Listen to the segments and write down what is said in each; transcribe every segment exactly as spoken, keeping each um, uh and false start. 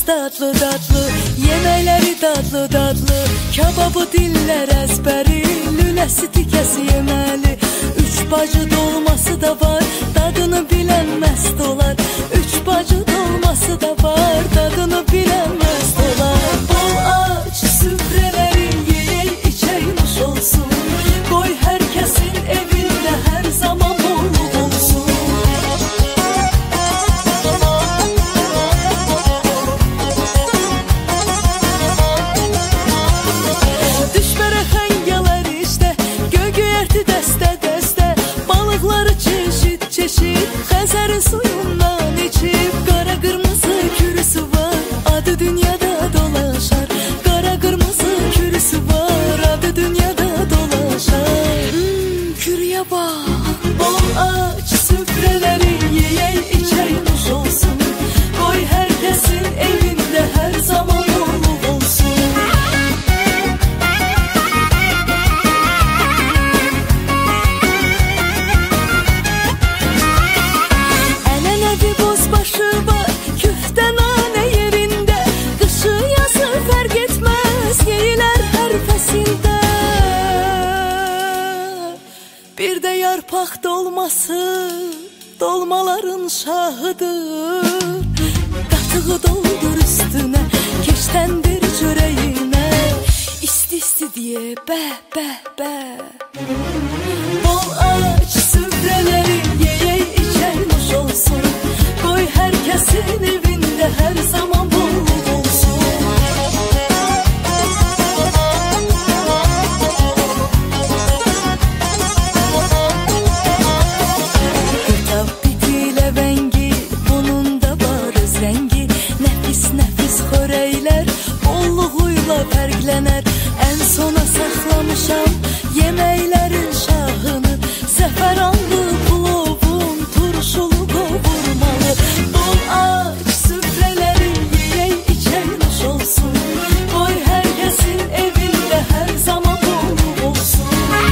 tatlı tatlı, yeməkləri dadlı dadlı, kababı dillər əzbəri, lüləsi tikəsi yeməli. Üç bacı dolması da var, dadını bilən məst olar. Üç bacı dolması da var, dadını bilən məst olar. Bol aç süfrələri yeyək, içək, nuş olsun. Qoy hər kəsin evində hər zaman bolluk olsun. Düşbərə xəngələr işdə, göy-göyərti dəstə-dəstə, balıqları çeşid çeşid, Xəzərin suyundan içib. Qara qırmızı kürüsü var, adı dünyada dolaşar. Qara qırmızı kürüsü var, adı dünyada dolaşar. Hmm, kürüyə bax. Bol aç süfrələri yeyək, içək, nuş olsun. Qoy hər kəsin evində hər zaman bolluk olsun. Ənənəvi bozbaşı var, küftə nanə yerində. Qışı yazı fərq etməz, yeyilər hər fəsildə. Bir də yarpaq dolması, dolmaların şahıdır. Qatığı doldur üstünə, keç təndir çörəyinə. İsti-isti deyə bəh bəh bəh. Bol aç süfrələri yeyək, içək, nuş olsun. Qoy hər kəsin evində hər zaman bolluk olsun. Qırtab biti ləvəngi, bunun da var öz rəngi. Nəfis-nəfis xörəklər bolluğuyla fərqlənər. Ən sona saxlamışam yeməklərin şahını. Zəfəranlı plovun, turşulu qovurmalı. Bol aç süfrələri yeyək, içək, nuş olsun. Qoy hər kəsin evində hər zaman bolluk olsun.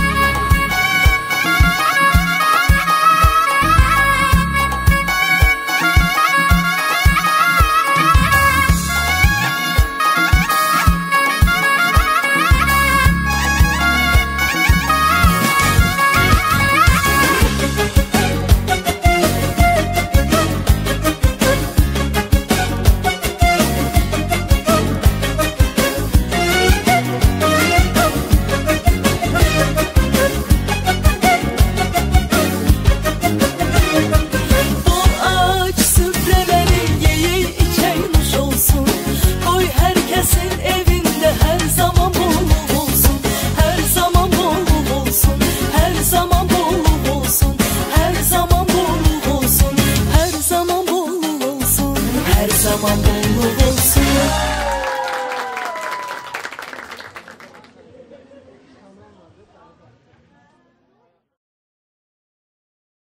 Bol aç süfrələri yeyək, içək, nuş olsun. Qoy hər kəsin evində hər zaman bolluk olsun. Hər zaman bolluk olsun. Hər zaman bolluk olsun. Hər zaman bolluk olsun. Hər zaman bolluk olsun. Hər zaman bolluk olsun.